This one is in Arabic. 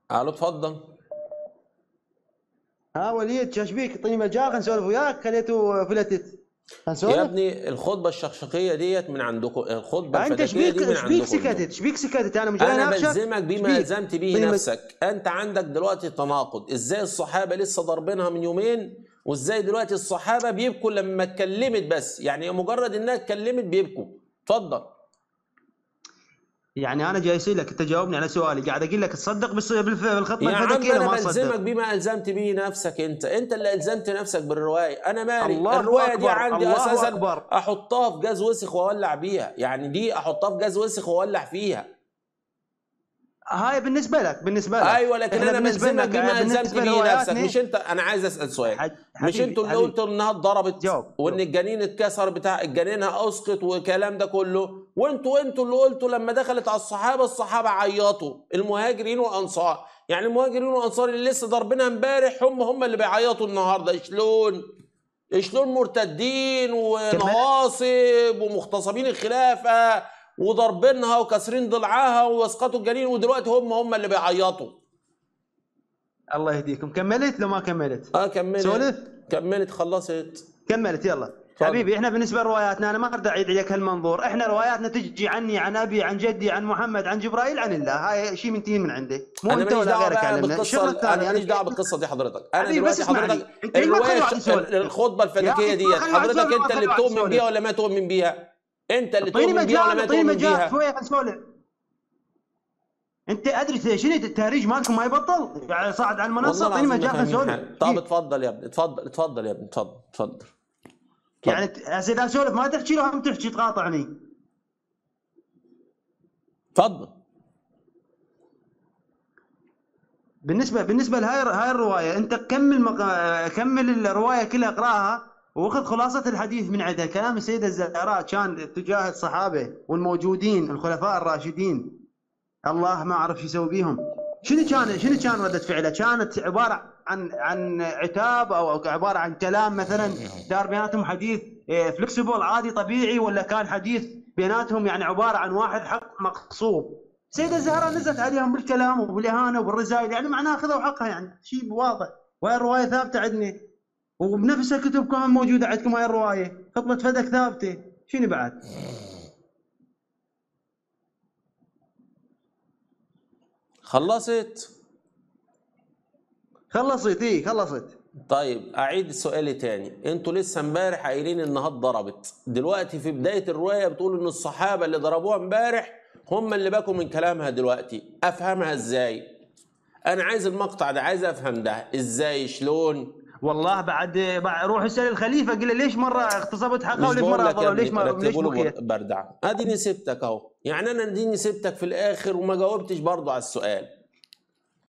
الو اتفضل. ها وليد شو بيك؟ اعطيني مجال خلينا نسولف وياك، خليته فلتت. يا هنسولف؟ ابني الخطبه الشخشقيه ديت من عندكم، الخطبه انت ايش الفلكيه بيك؟ دي من ايش بيك عندكم انتم. سكتت؟ ايش بيك سكتت؟ انا مش جاي انا اناقشك. بلزمك ايش بما بيك؟ الزمت به نفسك. انت عندك دلوقتي تناقض، ازاي الصحابه لسه ضاربينها من يومين، وازاي دلوقتي الصحابه بيبكوا لما اتكلمت، بس يعني مجرد انها اتكلمت بيبكوا. اتفضل. يعني انا جاي اسالك، انت جاوبني على سؤالي، قاعد اقول لك تصدق بالخطبه يا عم الفلكيه لو انا ما بلزمك تصدق. بما الزمت به نفسك. انت اللي الزمت نفسك بالروايه، انا مالي. الله الروايه دي اكبر، عندي الله اساسا اكبر. احطها في جاز وسخ واولع بيها، يعني دي احطها في جاز وسخ واولع فيها. هاي بالنسبه لك ايوه، لكن احنا انا بالنسبه بلزمك لنا بما الزمت بالنسبه به نفسك. لرواياتنا. مش انت، انا عايز اسال سؤال. مش حبيبي انتوا اللي حبيبي قلتوا انها اتضربت وان جاوب. الجنين اتكسر بتاع جنينها اسقط والكلام ده كله، وانتوا اللي قلتوا لما دخلت على الصحابه عيطوا، المهاجرين والانصار. يعني المهاجرين والانصار اللي لسه ضاربينها امبارح هم اللي بيعيطوا النهارده. شلون مرتدين كملت. ونواصب ومغتصبين الخلافه وضاربينها وكاسرين ضلعها واسقطوا الجنين، ودلوقتي هم اللي بيعيطوا. الله يهديكم. كملت لو ما كملت؟ كملت. سولف. كملت خلصت. كملت يلا. اتفضل. حبيبي احنا بالنسبه لرواياتنا، انا ما اريد اعيد عليك هالمنظور، احنا رواياتنا تجي عني، عن ابي، عن جدي، عن محمد، عن جبرائيل، عن الله. هاي شيء منتهي من عندي، مو انا انت ماليش ولا دعوه غيرك بقى علمنا. بالقصه، الشغله انا الثانيه انا ماليش دعوه جاي. بالقصه دي حضرتك. انا حبيبي بس دلوقتي اسمعني، حضرتك انت ما الروايه خلي واحد يسولف. الخطبه يا اخي الفلكيه ما ديت، خلي واحد يسولف، حضرتك ما انت خلي اللي واحد بتؤمن بيها يسولف. ولا ما تؤمن بيها؟ انت اللي اعطيني تؤمن بيها ولا مجال، ما اعطيني تؤمن مجال بيها؟ شويه خلينا نسولف. انت ادري شنو التهريج مالكم ما يبطل، يعني صاعد على المنصه. والله اعطيني العظيم ما مجال خلينا فاهمين نسولف. حاجه. طب اتفضل يا ابني، اتفضل يا ابني، اتفضل. يعني اتفضل. هسه اذا اسولف ما تحكي، لو هم تحكي تقاطعني. اتفضل. بالنسبه هاي الروايه، انت كمل الروايه كلها، اقراها واخذ خلاصه الحديث من عندها. كلام السيده الزهراء كان تجاه الصحابه والموجودين الخلفاء الراشدين، الله ما عرف شو يسوي بيهم. شنو كان رده فعله؟ كانت عباره عن عتاب، او عباره عن كلام مثلا دار بيناتهم حديث فلكسبل عادي طبيعي، ولا كان حديث بيناتهم يعني عباره عن واحد حق مقصوب؟ السيده الزهراء نزلت عليهم بالكلام وبالاهانه وبالرذائل، يعني معناها خذوا حقها، يعني شيء واضح. وهي الروايه ثابته عندنا، وبنفس كتبكم موجوده عندكم. هاي الروايه خطبه فدك ثابته. شنو بعد؟ خلصت. خلصت؟ ايه خلصت. طيب اعيد السؤال تاني. انتوا لسه امبارح قايلين انها اتضربت، دلوقتي في بدايه الروايه بتقولوا ان الصحابه اللي ضربوها امبارح هم اللي باكوا من كلامها دلوقتي. افهمها ازاي؟ انا عايز المقطع ده، عايز افهم ده ازاي، شلون. والله بعد روح اسال الخليفه، قل له ليش مره اغتصبت حقها مش وليش بقول مره لك يا افضلوا، ابني ليش رتبوا له بكيت؟ بردعه؟ اديني سبتك اهو، يعني انا اديني سبتك في الاخر وما جاوبتش برضه على السؤال.